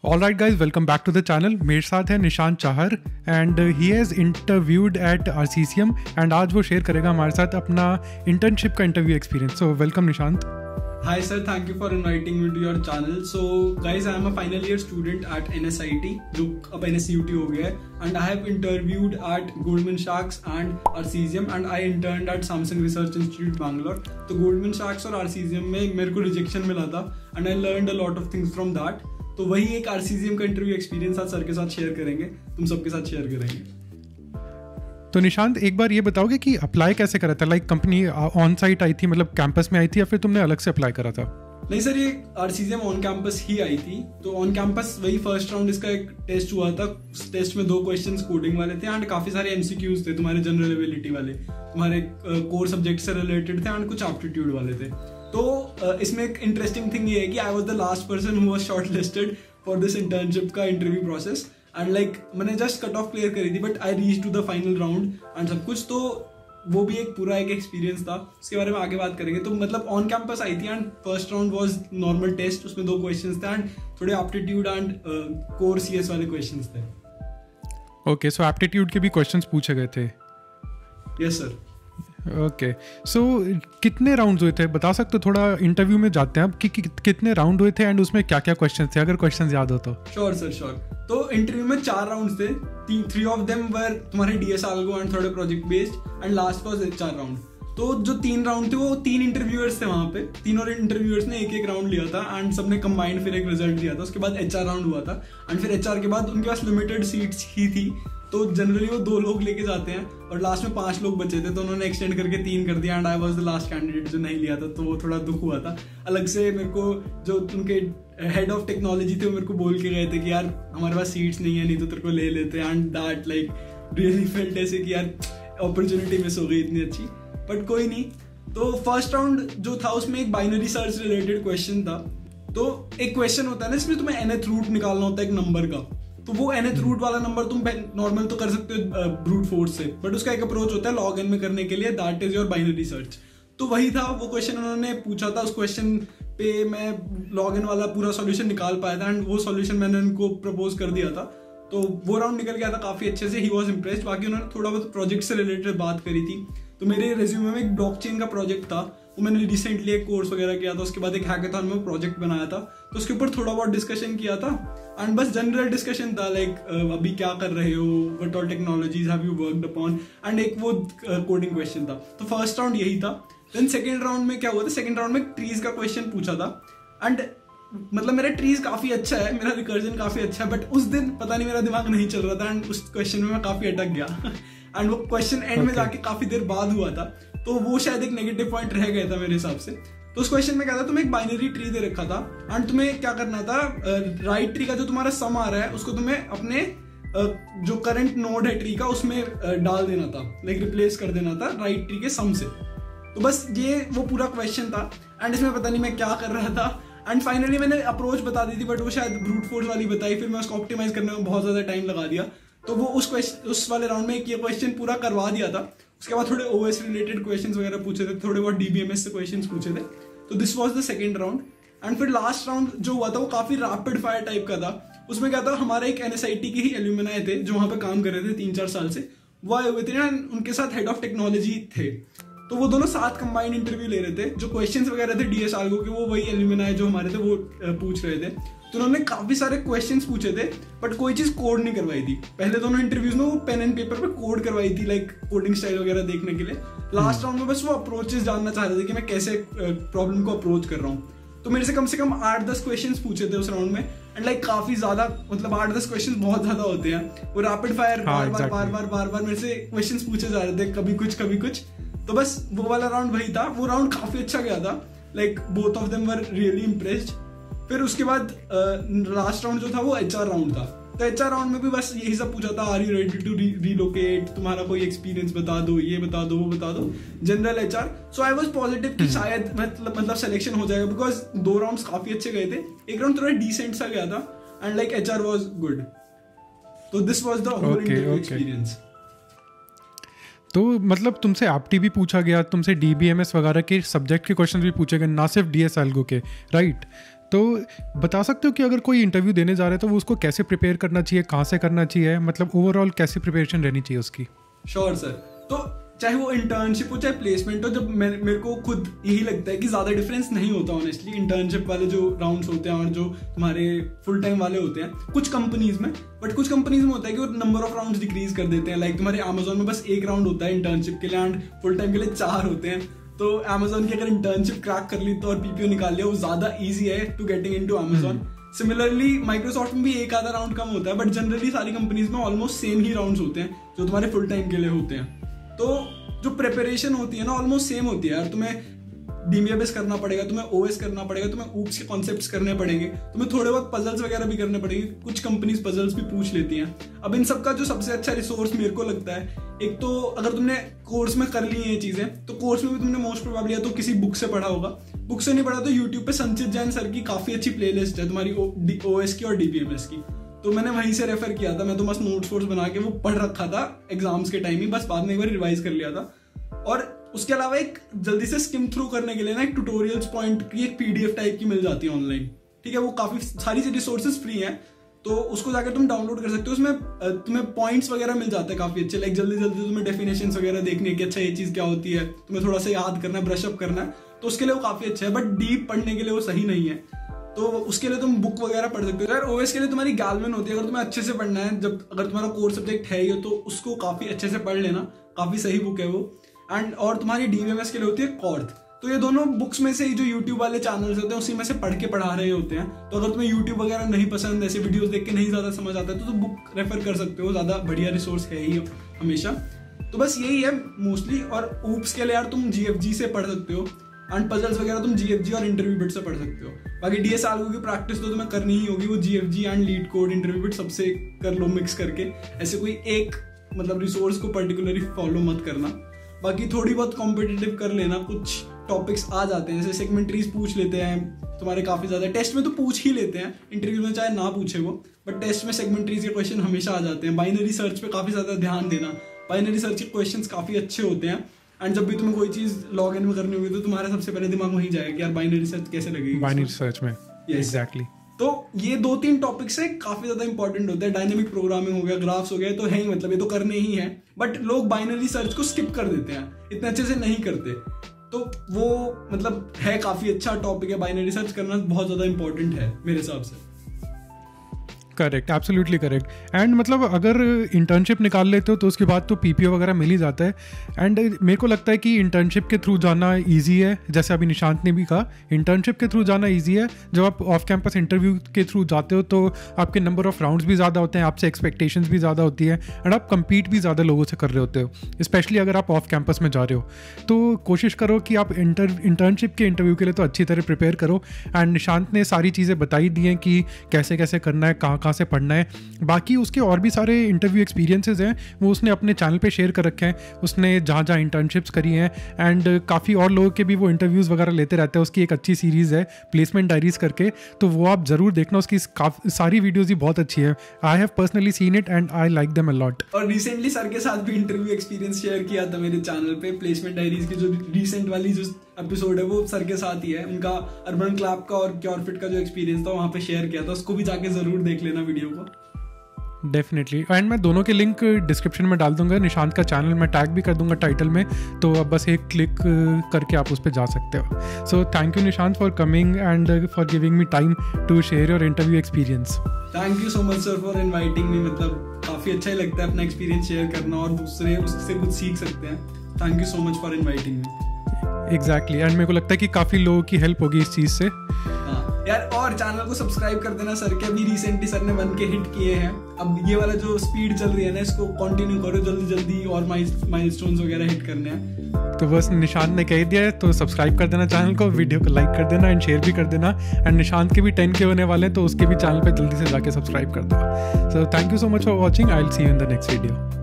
All right guys, welcome back to the channel. मेरे साथ है Nishant Chahar and he has interviewed at RCCM and आज वो शेयर करेगा हमारे साथ अपना इंटर्नशिप का interview experience. So welcome Nishant. Hi sir, thank you for inviting me to your channel. So guys, I am a final year student at NSIT, जो अब NSUT हो गया है, and I have interviewed at Goldman Sachs and RCCM and I interned at Samsung Research Institute Bangalore. तो Goldman Sachs और RCCM में मेरे को रिजेक्शन मिला था and I learned a lot of things from that. तो वही एक RCCM का इंटरव्यू एक्सपीरियंस आज सर के साथ शेयर करेंगे, तुम सबके साथ शेयर करेंगे. तो निशांत, एक बार ये बताओगे कि अप्लाई कैसे करा था? लाइक कंपनी ऑन साइट आई थी, मतलब कैंपस में आई थी, या फिर तुमने अलग से अप्लाई करा था? नहीं सर, ये RCCM ऑन कैंपस ही आई थी. तो ऑन कैंपस वही फर्स्ट राउंड इसका एक टेस्ट हुआ था. उस टेस्ट में 2 क्वेश्चंस कोडिंग वाले थे एंड काफी सारे MCQs थे तुम्हारे जनरल एबिलिटी वाले, तुम्हारे कोर सब्जेक्ट से रिलेटेड थे एंड कुछ एप्टीट्यूड वाले थे. तो इसमें एक इंटरेस्टिंग थिंग ये है कि I was the last person who was shortlisted for this internship का इंटरव्यू प्रोसेस एंड लाइक मैंने जस्ट कट ऑफ क्लियर करी थी but I reach to the final round and सब कुछ. तो वो भी एक पूरा एक एक्सपीरियंस था, उसके बारे में आगे बात करेंगे. तो मतलब ऑन कैंपस आई थी and first round was normal test, उसमें 2 क्वेश्चंस थे एंड थोड़े एप्टीट्यूड एंड कोर CS वाले क्वेश्चंस थे. ओके, सो एप्टीट्यूड के भी क्वेश्चंस पूछे गए थे? Yes sir. ओके, सो कितने राउंड्स हुए थे बता सकते हो? थोड़ा इंटरव्यू में जाते हैं अब कि कितने राउंड हुए थे एंड उसमें क्या क्या क्वेश्चन थे, अगर क्वेश्चन याद हो तो. Sure sir, sure. तो इंटरव्यू में 4 राउंड्स थे. 3 ऑफ देम वर तुम्हारे DS Algo एंड थोड़े project based and last was HR round. तो जो 3 राउंड थे वो 3 इंटरव्यूअर्स थे वहां पे. तीनों इंटरव्यूअर्स ने एक राउंड लिया था एंड सबने कंबाइंड फिर एक रिजल्ट दिया था. उसके बाद HR राउंड हुआ था एंड फिर HR के बाद उनके पास लिमिटेड सीट्स ही थी, तो जनरली वो 2 लोग लेके जाते हैं और लास्ट में 5 लोग बचे थे, तो उन्होंने एक्सटेंड करके 3 कर दिया and I was the last candidate जो नहीं लिया था. तो वो थोड़ा दुख हुआ था. अलग से मेरे को जो उनके हेड ऑफ टेक्नोलॉजी थे वो मेरे को बोल के गए थे कि यार हमारे पास सीट्स नहीं है, नहीं तो तेरे को ले लेते. And that like really felt ऐसे कि यार अपॉर्चुनिटी मिस हो गई इतनी अच्छी, बट कोई नहीं. तो फर्स्ट राउंड जो था उसमें एक बाइनरी सर्च रिलेटेड क्वेश्चन था. तो एक क्वेश्चन होता है ना इसमें तुम्हें nth रूट निकालना होता है एक नंबर का. तो वो nth रूट वाला नंबर तुम नॉर्मल तो कर सकते हो ब्रूट फोर्स से, बट उसका एक अप्रोच होता है लॉग इन में करने के लिए, that is your binary search. तो वही था वो क्वेश्चन उन्होंने पूछा था. उस क्वेश्चन पे मैं लॉग इन वाला पूरा सॉल्यूशन निकाल पाया था एंड वो सॉल्यूशन मैंने उनको प्रपोज कर दिया था. तो वो राउंड निकल गया था काफी अच्छे से. He was impressed. बाकी उन्होंने थोड़ा बहुत प्रोजेक्ट से रिलेटेड बात करी थी. तो मेरे रेज्यूमे में एक ब्लॉकचेन का प्रोजेक्ट था, वो मैंने रिसेंटली एक कोर्स वगैरह किया था. उसके बाद एक हैकाथॉन में प्रोजेक्ट बनाया था, तो उसके ऊपर थोड़ा बहुत डिस्कशन किया था एंड बस जनरल डिस्कशन था लाइक अभी क्या कर रहे हो, what all technologies have you worked upon, and एक वो कोडिंग क्वेश्चन था. तो फर्स्ट राउंड यही था. देन सेकंड राउंड में क्या हुआ था, सेकंड राउंड में ट्रीज का क्वेश्चन पूछा था एंड मतलब मेरा ट्रीज काफी अच्छा है, मेरा रिकर्जन काफी अच्छा है, बट उस दिन पता नहीं मेरा दिमाग नहीं चल रहा था एंड उस क्वेश्चन में मैं काफी अटक गया एंड वो क्वेश्चन एंड में जाके काफी देर बाद हुआ था. तो वो शायद एक नेगेटिव पॉइंट रह गया था मेरे हिसाब से. तो उस क्वेश्चन में क्या था, तुम्हें एक बाइनरी ट्री दे रखा था एंड तुम्हें क्या करना था, राइट ट्री का जो तुम्हारा सम आ रहा है उसको तुम्हें अपने जो करंट नोड है ट्री का उसमें डाल देना था, लाइक रिप्लेस कर देना था राइट ट्री के सम से. तो बस ये वो पूरा क्वेश्चन था एंड इसमें पता नहीं मैं क्या कर रहा था एंड फाइनली मैंने अप्रोच बता दी थी बट वो शायद ब्रूट फोर्स वाली बताई, फिर मैं उसको ऑप्टिमाइज करने में बहुत ज्यादा टाइम लगा दिया. तो वो उस वाले राउंड में एक ये क्वेश्चन पूरा करवा दिया था. उसके बाद थोड़े OS रिलेटेड क्वेश्चंस वगैरह पूछे थे, थोड़े बहुत DBMS से क्वेश्चंस पूछे थे. तो this was the second round and फिर लास्ट राउंड जो हुआ था वो काफी रैपिड फायर टाइप का था. उसमें क्या था, हमारे एक NSIT के ही एल्यूमिनाई थे जो वहां पे काम कर रहे थे 3-4 साल से, वो आए हुए थे एंड उनके साथ हेड ऑफ टेक्नोलॉजी थे. तो वो दोनों साथ कंबाइंड इंटरव्यू ले रहे थे. जो क्वेश्चंस वगैरह थे DS Algo के वो वही एल्यूमिनाई जो हमारे थे वो पूछ रहे थे. तो उन्होंने काफी सारे क्वेश्चंस पूछे थे बट कोई चीज कोड नहीं करवाई थी. पहले दोनों इंटरव्यूज में वो पेन एंड पेपर पे कोड करवाई थी, लाइक कोडिंग स्टाइल वगैरह देखने के लिए. लास्ट राउंड में बस वो अप्रोचेस जानना चाह रहे थे कि मैं कैसे प्रॉब्लम को अप्रोच कर रहा हूँ. तो मेरे से कम 8-10 क्वेश्चंस पूछे थे उस राउंड में एंड लाइक काफी ज्यादा, मतलब 8-10 क्वेश्चंस बहुत ज्यादा होते हैं. वो रैपिड फायर बार बार मेरे से क्वेश्चंस पूछे जा रहे थे, कभी कुछ. तो बस वो वाला राउंड वही था. वो राउंड काफी अच्छा गया था, like both of them were really impressed. फिर उसके बाद लास्ट राउंड जो था वो HR राउंड था. तो HR राउंड में भी बस यही सब पूछा था, are you ready to relocate, तुम्हारा कोई एक्सपीरियंस बता दो, ये बता दो, वो बता दो, general HR. So I was positive कि शायद मतलब सिलेक्शन हो जाएगा बिकॉज 2 राउंड्स काफी अच्छे गए थे. एक राउंड थोड़ा डिसेंट सा गया था and like HR was good. तो this was the whole interview experience. तो मतलब तुमसे एप्टी भी पूछा गया, तुमसे DBMS वगैरह के सब्जेक्ट के क्वेश्चन भी पूछे गए, ना सिर्फ DS Algo के, राइट? तो बता सकते हो कि अगर कोई इंटरव्यू देने जा रहा है तो वो उसको कैसे प्रिपेयर करना चाहिए, कहाँ से करना चाहिए, मतलब ओवरऑल कैसी प्रिपरेशन रहनी चाहिए उसकी? Sure sir. तो चाहे वो इंटर्नशिप हो चाहे प्लेसमेंट हो, जब मेरे को खुद यही लगता है कि ज़्यादा डिफरेंस नहीं होता ऑनेस्टली इंटर्नशिप वाले जो राउंड्स होते हैं और जो तुम्हारे फुल टाइम वाले होते हैं कुछ कंपनीज में। बट कुछ कंपनीज में होता है कि वो नंबर ऑफ राउंड्स डिक्रीज कर देते हैं। लाइक तुम्हारे अमेजोन में बस 1 राउंड होता है इंटर्नशिप के लिए एंड फुल टाइम के लिए 4 होते हैं। तो अमेजोन की अगर इंटर्नशिप क्रैक कर ली तो और पीपीओ निकाल लिया, वो ज़्यादा ईजी है to getting in to Amazon. Similarly Microsoft में भी 1 आधा राउंड कम होता है, बट जनरली सारी कंपनीज में ऑलमोस्ट सेम ही राउंड्स होते हैं जो तुम्हारे फुल टाइम के लिए होते हैं। तो जो प्रिपरेशन होती है ना ऑलमोस्ट सेम होती है यार। तुम्हें डीबीएमएस करना पड़ेगा, तुम्हें ओएस करना पड़ेगा, तुम्हें ऊप्स के कॉन्सेप्ट्स करने पड़ेंगे, तुम्हें थोड़े बहुत पजल्स वगैरह भी करने पड़ेंगे। कुछ कंपनीज पजल्स भी पूछ लेती हैं। अब इन सब का जो सबसे अच्छा रिसोर्स मेरे को लगता है, एक तो अगर तुमने कोर्स में कर ली है ये चीजें तो कोर्स में भी तुमने मोस्ट प्रोबेबली या तो किसी बुक से पढ़ा होगा, बुक से नहीं पढ़ा तो यूट्यूब पे संचित जैन सर की काफी अच्छी प्लेलिस्ट है तुम्हारी ओएस की और डीबीएमएस की। तो मैंने वहीं से रेफर किया था। मैं तो बस नोट्स वोट्स बना के वो पढ़ रखा था एग्जाम्स के टाइम ही, बस बाद में एक बार रिवाइज कर लिया था। और उसके अलावा एक जल्दी से स्किम थ्रू करने के लिए ना एक ट्यूटोरियल्स पॉइंट की एक पीडीएफ टाइप की मिल जाती है ऑनलाइन, ठीक है। वो काफी सारी रिसोर्सेज फ्री हैं, तो उसको जाकर तुम डाउनलोड कर सकते हो। उसमें तुम्हें पॉइंट्स वगैरह मिल जाते हैं काफी अच्छे। लाइक जल्दी जल्दी तुम्हें डेफिनेशंस वगैरह देखनी है कि अच्छा ये चीज क्या होती है, तुम्हें थोड़ा सा याद करना है, ब्रशअप करना है, तो उसके लिए वो काफी अच्छा है। बट डीप पढ़ने के लिए वो सही नहीं है, तो उसके लिए तुम बुक वगैरह पढ़ सकते हो यार। ओएस के लिए तुम्हारी गैलमैन होती है, अगर तुम्हें अच्छे से पढ़ना है, जब अगर तुम्हारा कोर सब्जेक्ट है ये तो उसको काफी अच्छे से पढ़ लेना, काफी सही बुक है वो। एंड और तुम्हारी डीबीएमएस के लिए होती है कॉर्थ। तो ये दोनों बुक्स में से ही जो यूट्यूब वाले चैनल्स होते हैं उसी में से पढ़ के पढ़ा रहे होते हैं। तो अगर तुम्हें यूट्यूब वगैरह नहीं पसंद, ऐसे वीडियोस देख के नहीं ज्यादा समझ आता है तो बुक रेफर कर सकते हो, ज्यादा बढ़िया रिसोर्स है ही हमेशा। तो बस यही है मोस्टली। और ऊप्स के लिए यार तुम जीएफजी से पढ़ सकते हो एंड पजल्स वगैरह तुम जीएफजी और इंटरव्यू बिट से पढ़ सकते हो। बाकी डीएस आलगो की प्रैक्टिस तो तुम्हें करनी ही होगी, वो GFG and LeetCode InterviewBit सबसे कर लो मिक्स करके। ऐसे कोई एक मतलब रिसोर्स को पर्टिकुलरली फॉलो मत करना। बाकी थोड़ी बहुत कॉम्पिटिटिव कर लेना, कुछ टॉपिक्स आ जाते हैं जैसे सेगमेंटरीज पूछ लेते हैं तुम्हारे काफी ज्यादा, टेस्ट में तो पूछ ही लेते हैं, इंटरव्यू में चाहे ना पूछे वो, बट टेस्ट में सेगमेंटरीज के क्वेश्चन हमेशा आ जाते हैं। बाइनरी सर्च पे काफी ज्यादा ध्यान देना, बाइनरी सर्च के क्वेश्चंस काफी अच्छे होते हैं। एंड जब भी तुम्हें कोई चीज लॉग इन में करनी होगी तो तुम्हारा सबसे पहले दिमाग वहीं जाएगा कि यार बाइनरी सर्च कैसे लगेगी बाइनरी सर्च में। एग्जैक्टली। तो ये 2-3 टॉपिक्स है काफी ज्यादा इंपॉर्टेंट होता है। डायनेमिक प्रोग्रामिंग हो गया, ग्राफ्स हो गया, तो है ही, मतलब ये तो करने ही है। बट लोग बाइनरी सर्च को स्किप कर देते हैं, इतने अच्छे से नहीं करते। तो वो मतलब है काफी अच्छा टॉपिक है, बाइनरी सर्च करना बहुत ज्यादा इंपॉर्टेंट है मेरे हिसाब से। Correct, absolutely correct. एंड मतलब अगर इंटर्नशिप निकाल लेते हो तो उसके बाद तो पीपीओ वगैरह मिल ही जाता है। एंड मेरे को लगता है कि इंटर्नशिप के थ्रू जाना ईजी है, जैसे अभी निशांत ने भी कहा इंटर्नशिप के थ्रू जाना ईजी है। जब आप ऑफ कैंपस इंटरव्यू के थ्रू जाते हो तो आपके नंबर ऑफ राउंड्स भी ज़्यादा होते हैं, आपसे एक्सपेक्टेशंस भी ज़्यादा होती है एंड आप कम्पीट भी ज़्यादा लोगों से कर रहे होते हो, स्पेशली अगर आप ऑफ कैंपस में जा रहे हो। तो कोशिश करो कि आप इंटर्नशिप के इंटरव्यू के लिए तो अच्छी तरह प्रिपेयर करो। एंड निशांत ने सारी चीज़ें बताई दी हैं कि कैसे कैसे करना है, कहाँ से पढ़ना है। बाकी उसके और भी सारे इंटरव्यू एक्सपीरियंसेस हैं वो उसने अपने चैनल पे शेयर कर रखे हैं, उसने जहाँ जहाँ इंटर्नशिप्स करी हैं एंड काफ़ी और लोगों के भी वो इंटरव्यूज़ वगैरह लेते रहते हैं। उसकी एक अच्छी सीरीज़ है प्लेसमेंट डायरीज करके, तो वो आप ज़रूर देखना, उसकी सारी वीडियोज़ ही बहुत अच्छी है। I have personally seen it and I like them a lot. और रिसेंटली सर के साथ भी इंटरव्यू एक्सपीरियंस शेयर किया था मेरे चैनल पे, प्लेसमेंट डायरीज की जो रिसेंट वाली जो एपिसोड है वो सर के साथ ही है। उनका अर्बन क्लैप का और क्योरफिट का जो एक्सपीरियंस था वहाँ पे शेयर किया था, उसको भी जाके जरूर देख लेना वीडियो को। डेफिनेटली। एंड मैं दोनों के लिंक डिस्क्रिप्शन में डाल दूंगा, निशांत का चैनल मैं टैग भी कर दूंगा टाइटल में, तो अब बस एक क्लिक करके आप उस पर जा सकते हो। So thank you Nishant for coming and for giving me time to share your interview experience. Thank you so much sir for inviting me. मतलब काफ़ी अच्छा ही लगता है अपना एक्सपीरियंस शेयर करना और दूसरे उससे कुछ सीख सकते हैं। Thank you so much for inviting me. Exactly. And मेरे को लगता है कि काफ़ी लोगों की हेल्प होगी इस चीज़ से। यार और चैनल को सब्सक्राइब कर देना सर के, अभी रिसेंटली सर ने 1K हिट किए हैं। अब ये वाला जो स्पीड चल रही है ना इसको कंटिन्यू करो, जल्दी जल्दी और माइलस्टोन्स वगैरह हिट करने हैं। तो बस निशांत ने कह दिया है, तो सब्सक्राइब कर देना चैनल को, वीडियो को लाइक कर देना एंड शेयर भी कर देना। एंड निशांत के भी 10K होने वाले हैं तो उसके भी चैनल पे जल्दी से जाके सब्सक्राइब कर दो। So thank you so much for watching, I will see you in the next video.